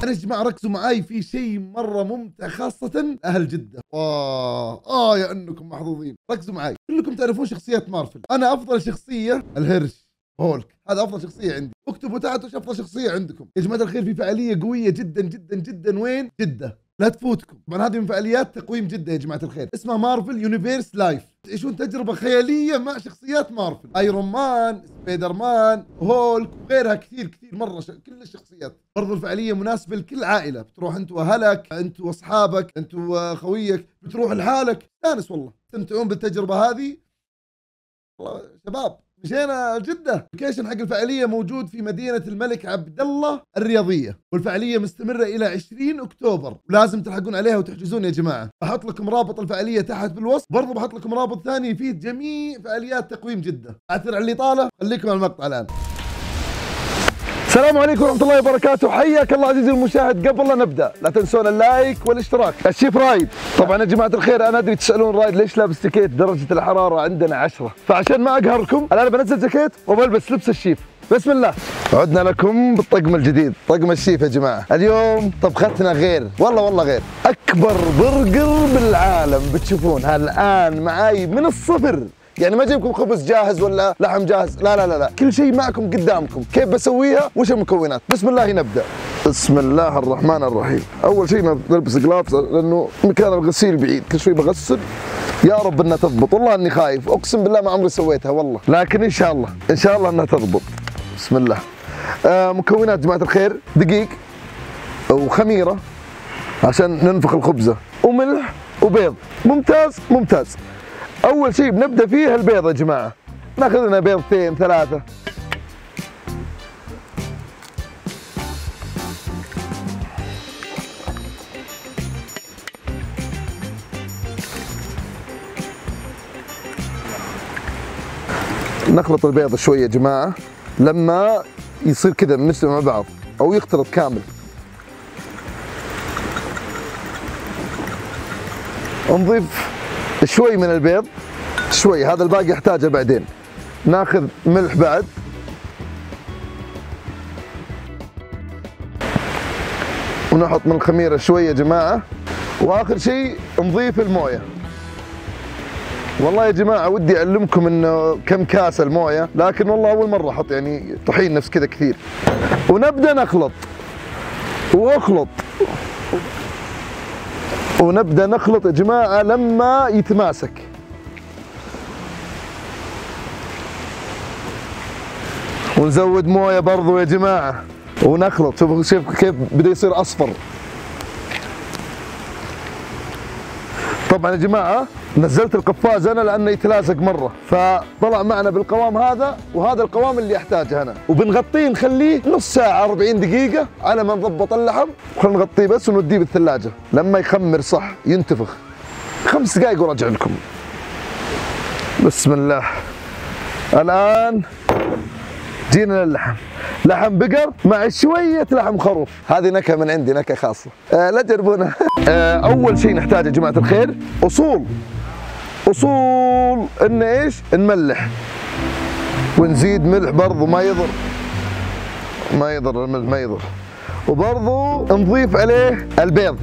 يا جماعه ركزوا معاي في شيء مره ممتع خاصه اهل جده. يا انكم محظوظين. ركزوا معاي، كلكم تعرفون شخصيات مارفل. انا افضل شخصيه الهرش هولك، هذا افضل شخصيه عندي. اكتبوا تحت وش افضل شخصيه عندكم يا جماعه الخير. في فعاليه قويه جدا جدا جدا، وين؟ جده، لا تفوتكم. طبعا هذه من فعاليات تقويم جده يا جماعه الخير، اسمها مارفل يونيفيرس لايف. تعيشون تجربه خياليه مع شخصيات مارفل، ايرون مان، سبايدر مان، هولك وغيرها كثير كثير مره كل الشخصيات. برضو الفعاليه مناسبه لكل عائله، بتروح انت واهلك، انت واصحابك، انت وخويك، بتروح لحالك، استانس والله، تستمتعون بالتجربه هذه. والله شباب مشينا جدة. اللوكيشن حق الفعالية موجود في مدينة الملك عبد الله الرياضية، والفعالية مستمرة إلى 20 أكتوبر، ولازم تلحقون عليها وتحجزون يا جماعة. بحط لكم رابط الفعالية تحت بالوصف، برضو بحط لكم رابط ثاني فيه جميع فعاليات تقويم جدة. أعتذر على الإطالة، خليكم على المقطع الآن. السلام عليكم ورحمة الله وبركاته، حياك الله عزيزي المشاهد. قبل لا نبدأ لا تنسون اللايك والاشتراك. الشيف رايد، طبعا يا جماعة الخير أنا أدري تسألون رايد ليش لابس جاكيت، درجة الحرارة عندنا 10، فعشان ما أقهركم الآن بنزل جاكيت وبلبس لبس الشيف. بسم الله. عدنا لكم بالطقم الجديد، طقم الشيف يا جماعة. اليوم طبختنا غير، والله غير. أكبر برجر بالعالم بتشوفونها الآن معاي من الصفر. يعني ما جايبكم خبز جاهز ولا لحم جاهز، لا، كل شيء معكم قدامكم. كيف بسويها وش المكونات؟ بسم الله نبدأ. بسم الله الرحمن الرحيم. أول شيء نلبس جلافز لأنه مكان الغسيل بعيد، كل شوي بغسل. يا رب انها تضبط، والله اني خايف، اقسم بالله ما عمري سويتها والله، لكن ان شاء الله انها تضبط. بسم الله. مكونات جماعة الخير: دقيق وخميرة عشان ننفخ الخبزة، وملح وبيض. ممتاز. أول شيء بنبدأ فيه البيض يا جماعة، ناخذ لنا بيضتين 3. نخلط البيض شوي يا جماعة لما يصير كذا بنسلق مع بعض أو يختلط كامل. نضيف شوي من البيض، شوي، هذا الباقي يحتاجه بعدين. ناخذ ملح بعد، ونحط من الخميرة شوي يا جماعة، وآخر شيء نضيف الموية. والله يا جماعة ودي أعلمكم إنه كم كاس الموية، لكن والله أول مرة أحط يعني طحين نفس كذا كثير. ونبدأ نخلط ونبدأ نخلط يا جماعة لما يتماسك. ونزود موية برضو يا جماعة ونخلط. شوفوا كيف بدأ يصير أصفر. طبعا يا جماعة نزلت القفاز انا لانه يتلازق مره، فطلع معنا بالقوام هذا، وهذا القوام اللي يحتاجه انا. وبنغطيه نخليه نص ساعه 40 دقيقه على ما نضبط اللحم، وخلينا نغطيه بس ونوديه بالثلاجه لما يخمر صح ينتفخ. 5 دقائق وراجع لكم. بسم الله. الان جينا للحم، لحم بقر مع شويه لحم خروف. هذه نكهه من عندي، نكهه خاصه، لا تجربونها. اول شيء نحتاج يا جماعه الخير اصول ان ايش؟ نملح ونزيد ملح برضو، ما يضر الملح ما يضر. وبرضو نضيف عليه البيض.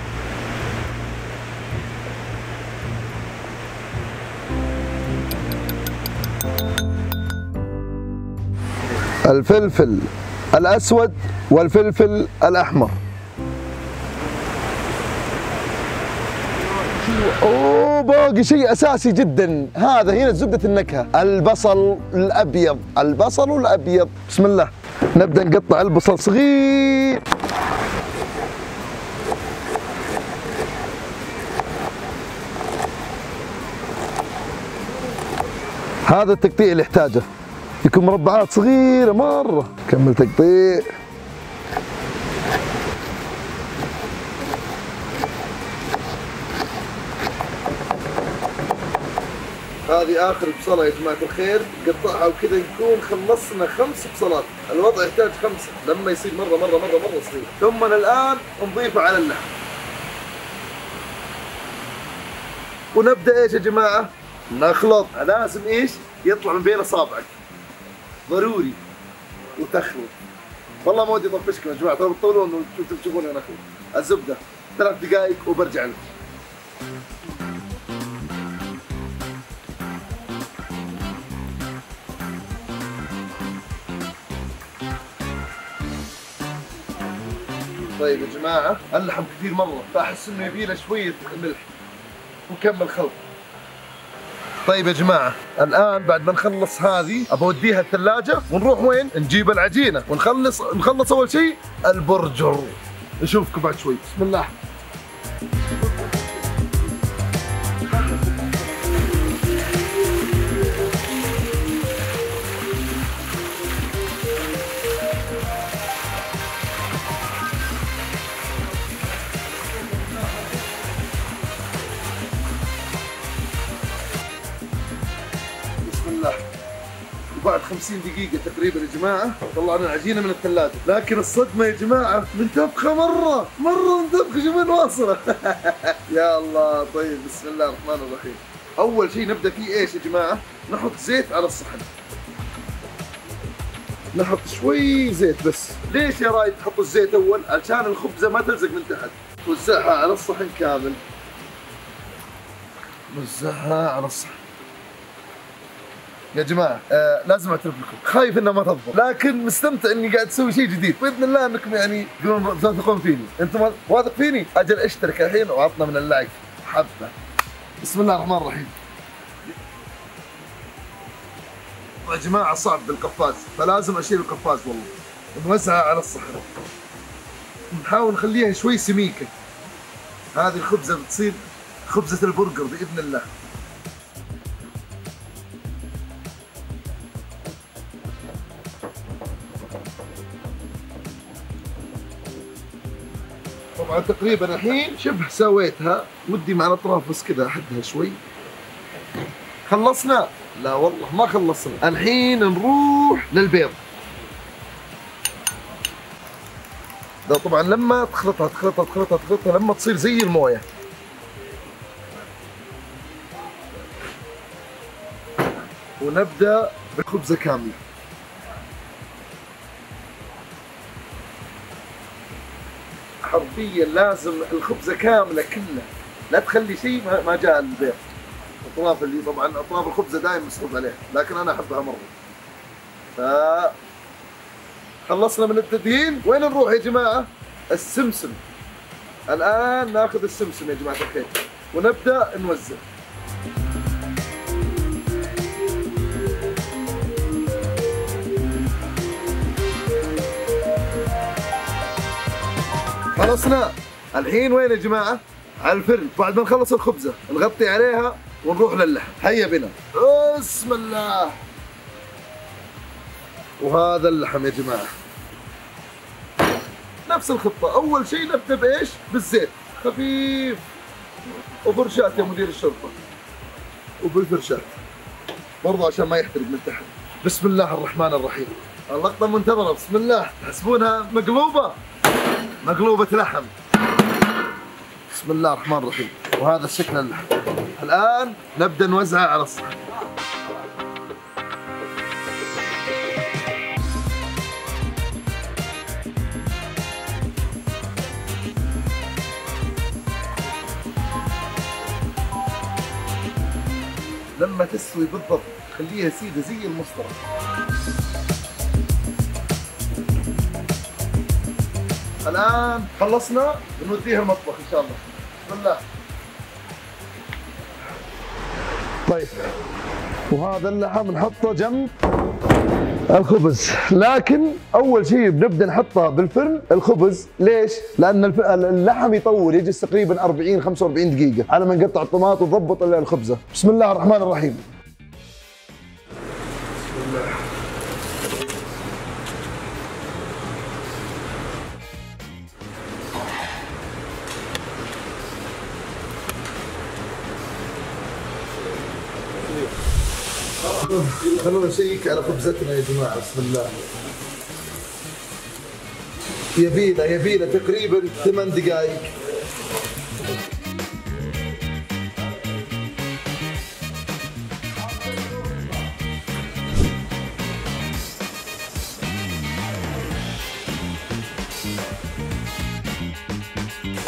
الفلفل الأسود والفلفل الأحمر. باقي شيء أساسي جدا، هذا هنا زبدة النكهة، البصل الأبيض. بسم الله. نبدأ نقطع البصل صغير. هذا التقطيع اللي يحتاجه، يكون مربعات صغيرة مرة. كمل تقطيع. هذه آخر بصلة يا جماعة الخير، قطعها وكذا نكون خلصنا 5 بصلات، الوضع يحتاج 5 لما يصير مرة صغير. ثم الآن نضيفه على اللحم. ونبدأ ايش يا جماعة؟ نخلط. لازم ايش؟ يطلع من بين اصابعك، ضروري. وتخلط والله ما ودي اطفشكم يا جماعه، ترى بتطولون وانتم تشوفوني انا اخوي. الزبده 3 دقائق وبرجع لكم. طيب يا جماعه اللحم كثير مره، فاحس انه يبي له شويه ملح ونكمل خلط. طيب يا جماعه الان بعد ما نخلص هذه اوديها الثلاجه ونروح وين؟ نجيب العجينه ونخلص اول شيء البرجر. نشوفكم بعد شوي. بسم الله. وبعد 50 دقيقة تقريبا يا جماعة طلعنا العجينة من الثلاجة، لكن الصدمة يا جماعة منتفخة مرة منتفخة، شوف وين واصلة. يا الله. طيب بسم الله الرحمن الرحيم. أول شيء نبدأ فيه إيش يا جماعة؟ نحط زيت على الصحن. نحط شوي زيت بس. ليش يا رايد تحطوا الزيت أول؟ عشان الخبزة ما تلزق من تحت. وزعها على الصحن كامل. وزعها على الصحن. يا جماعة لازم اعترف لكم خايف انها ما تضبط، لكن مستمتع اني قاعد اسوي شيء جديد، باذن الله انكم يعني تثقون فيني، انتم واثق فيني؟ اجل اشترك الحين وعطنا من اللايك حبة. بسم الله الرحمن الرحيم. يا جماعة صعب بالقفاز، فلازم اشيل القفاز والله. نوزعها على الصحن. نحاول نخليها شوي سميكة. هذه الخبزة بتصير خبزة البرجر باذن الله. طبعا تقريبا الحين شبه سويتها، ودي مع الاطراف بس كذا احدها شوي. خلصنا؟ لا والله ما خلصنا، الحين نروح للبيض. ده طبعا لما تخلطها لما تصير زي المويه. ونبدأ بخبزة كاملة. حرفيا لازم الخبزة كاملة كلها، لا تخلي شيء ما جاء البيض. اطراف اللي طبعا اطراف الخبزة دائما مسحوب عليها، لكن انا احبها مرة. خلصنا من التدهين، وين نروح يا جماعة؟ السمسم. الآن ناخذ السمسم يا جماعة الخير ونبدأ نوزع. خلصنا. الحين وين يا جماعة؟ على الفرن. بعد ما نخلص الخبزة نغطي عليها ونروح للحم. هيا بنا. بسم الله. وهذا اللحم يا جماعة. نفس الخطة، أول شيء نبدأ بإيش؟ بالزيت خفيف وفرشاة يا مدير الشرطة، وبالفرشاة برضه عشان ما يحترق من تحت. بسم الله الرحمن الرحيم. اللقطة المنتظرة. بسم الله. تحسبونها مقلوبة لحم. بسم الله الرحمن الرحيم. وهذا الشكل اللحم. الآن نبدأ نوزعها على الصحن. لما تستوي بالضبط خليها سيدة زي المسطرة. الآن خلصنا بنوديها المطبخ إن شاء الله. بسم الله. طيب وهذا اللحم نحطه جنب الخبز، لكن أول شيء بنبدأ نحطه بالفرن الخبز. ليش؟ لأن اللحم يطول، يجلس تقريبا 40-45 دقيقة على ما نقطع الطماط ونضبط الخبزة. بسم الله الرحمن الرحيم. بسم الله. خلونا نشيك على خبزتنا يا جماعة. بسم الله. يبينا تقريبا 8 دقائق.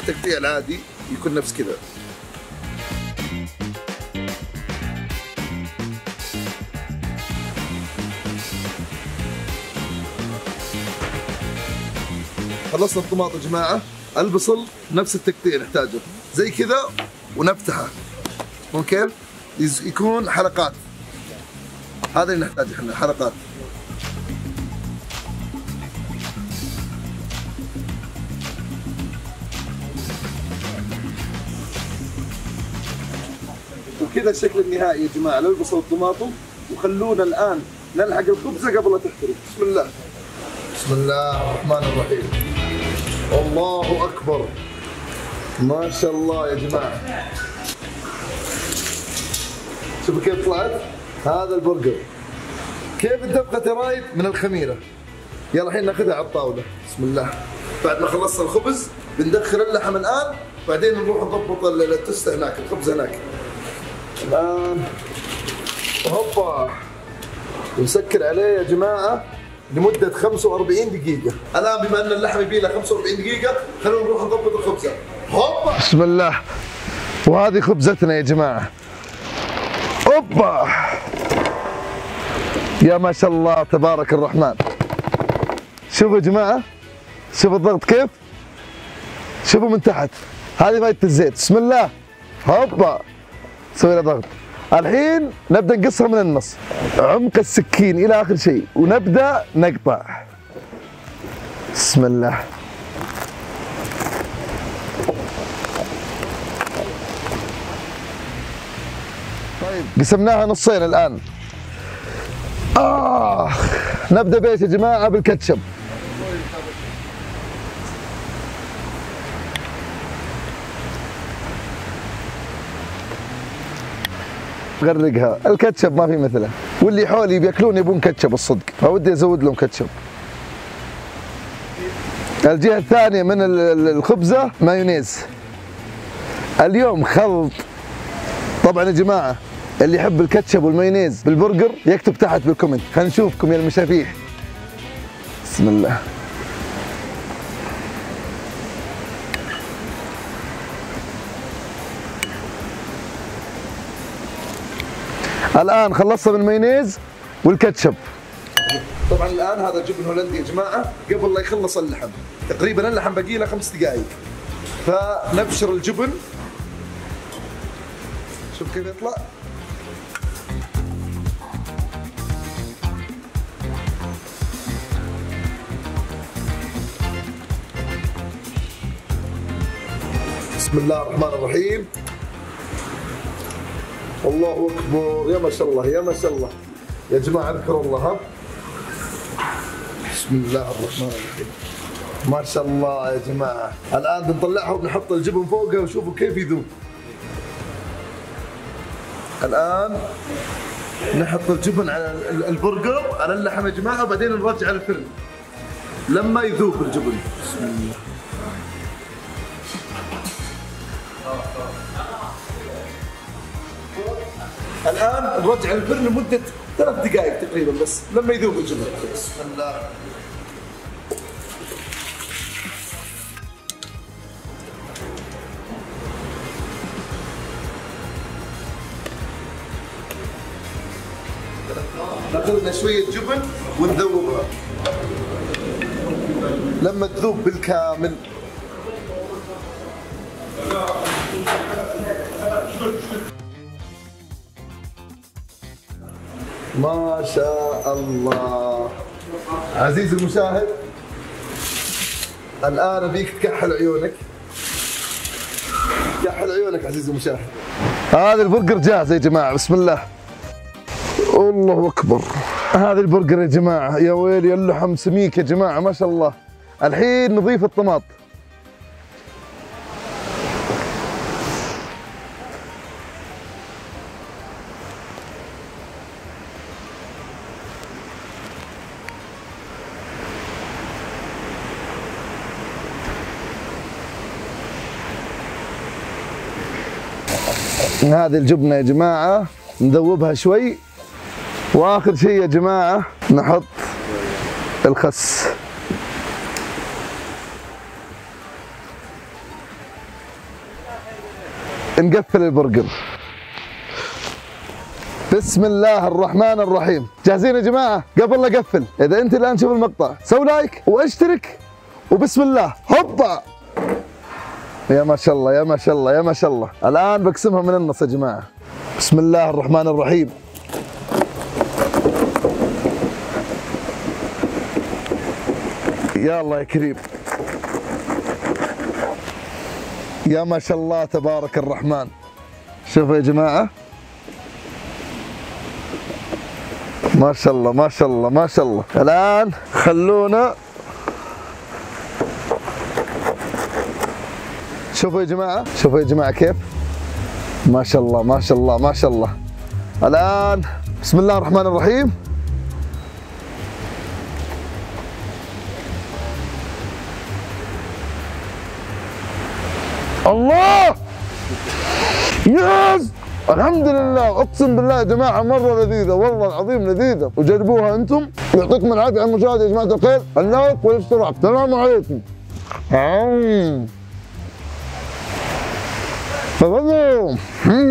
التقطيع العادي يكون نفس كذا. خلصنا الطماط يا جماعة. البصل نفس التقطيع نحتاجه زي كذا ونفتحه. ممكن يكون حلقات. هذا اللي نحتاجه احنا، حلقات. وكذا الشكل النهائي يا جماعة للبصل والطماطم. وخلونا الآن نلحق الخبزة قبل لا تحترق. بسم الله. بسم الله الرحمن الرحيم. الله أكبر. ما شاء الله يا جماعة. شوفوا كيف طلعت. هذا البرجر. كيف انتفخت يا رايد من الخميرة. يلا الحين ناخذها على الطاولة. بسم الله. بعد ما خلصنا الخبز بندخل اللحم الآن، بعدين نروح نضبط التست هناك، الخبز هناك. الآن هوبا نسكر عليه يا جماعة لمدة 45 دقيقة. الآن بما أن اللحم يبي له 45 دقيقة خلونا نروح نضبط الخبزة. هوبا. بسم الله. وهذه خبزتنا يا جماعة. هوبا. يا ما شاء الله تبارك الرحمن. شوفوا يا جماعة، شوفوا الضغط كيف. شوفوا من تحت. هذه فايدة الزيت. بسم الله. هوبا. سوي له ضغط. الحين نبدأ نقصها من النص. عمق السكين إلى آخر شيء ونبدأ نقطع. بسم الله. طيب قسمناها نصين الآن. نبدأ بإيش يا جماعة؟ بالكاتشب. غرقها. الكاتشب ما في مثله، واللي حولي بياكلون يبون كاتشب الصدق، فودي ازود لهم كاتشب. الجهة الثانية من الخبزة مايونيز. اليوم خلط. طبعا يا جماعة اللي يحب الكاتشب والمايونيز بالبرجر يكتب تحت بالكومنت، خلينا نشوفكم يا المشافيح. بسم الله. الآن خلصنا من المايونيز والكاتشب. طبعا الآن هذا جبن هولندي يا جماعة قبل لا يخلص اللحم. تقريبا اللحم باقي له 5 دقائق. فنبشر الجبن. شوف كيف يطلع. بسم الله الرحمن الرحيم. الله اكبر. يا ما شاء الله يا ما شاء الله يا جماعه. اذكروا الله. ها. بسم الله الرحمن الرحيم. ما شاء الله يا جماعه. الان بنطلعها وبنحط الجبن فوقها وشوفوا كيف يذوب. الان نحط الجبن على البرجر على اللحم يا جماعه، وبعدين نرجع على الفرن لما يذوب الجبن. بسم الله. الآن نرجع الفرن لمدة 3 دقائق تقريبا بس لما يذوب الجبن. بسم الله. ناخذ لنا شوية جبن ونذوبها لما تذوب بالكامل. ما شاء الله. عزيزي المشاهد الآن أبيك تكحل عيونك. كحل عيونك عزيزي المشاهد. هذا البرجر جاهز يا جماعة. بسم الله. الله أكبر. هذا البرجر يا جماعة. يا ويلي اللحم سميك يا جماعة ما شاء الله. الحين نضيف الطماط. هذه الجبنة يا جماعة نذوبها شوي، واخر شيء يا جماعة نحط الخس. نقفل البرجر. بسم الله الرحمن الرحيم. جاهزين يا جماعة؟ قبل لا اقفل، إذا أنت الآن تشوف المقطع سوي لايك واشترك وبسم الله هوبا. يا ما شاء الله يا ما شاء الله يا ما شاء الله. الآن بقسمها من النص يا جماعة. بسم الله الرحمن الرحيم. يا الله يا كريم. يا ما شاء الله تبارك الرحمن. شوفوا يا جماعة، ما شاء الله ما شاء الله ما شاء الله. الآن خلونا شوفوا يا جماعة، شوفوا يا جماعة كيف، ما شاء الله ما شاء الله ما شاء الله. الآن بسم الله الرحمن الرحيم. الله يس، الحمد لله. اقسم بالله يا جماعه مره لذيذه، والله العظيم لذيذه، وجربوها انتم. يعطيكم العافيه على المشاهده يا جماعه الخير، اللايك والاشتراك. السلام عليكم. تفضلوا.